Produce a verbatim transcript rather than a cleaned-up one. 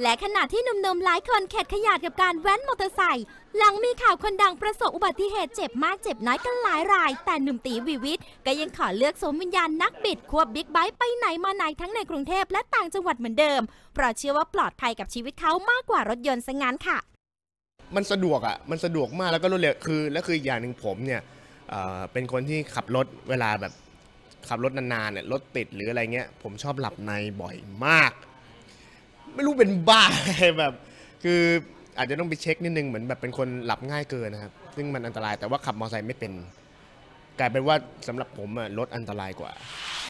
และขณะที่หนุ่มๆหลายคนเข็ดขยาดกับการแว้นมอเตอร์ไซค์หลังมีข่าวคนดังประสบอุบัติเหตุเจ็บมากเจ็บน้อยกันหลายราย แต่หนุ่มตีวีวิทย์ก็ยังขอเลือกสวมวิญญาณนักบิดควบบิ๊กไบค์ไปไหนมาไหนทั้งในกรุงเทพและต่างจังหวัดเหมือนเดิมเพราะเชื่อว่าปลอดภัยกับชีวิตเขามากกว่ารถยนต์ซะงั้นค่ะมันสะดวกอ่ะมันสะดวกมากแล้วก็รวดเร็วคือและคืออย่างหนึ่งผมเนี่ยเป็นคนที่ขับรถเวลาแบบขับรถนานๆเนี่ยรถติดหรืออะไรเงี้ยผมชอบหลับในบ่อยมากไม่รู้เป็นบ้าแบบคืออาจจะต้องไปเช็คนิดนึงเหมือนแบบเป็นคนหลับง่ายเกินนะครับซึ่งมันอันตรายแต่ว่าขับมอเตอร์ไซค์ไม่เป็นกลายเป็นว่าสำหรับผมอะรถอันตรายกว่า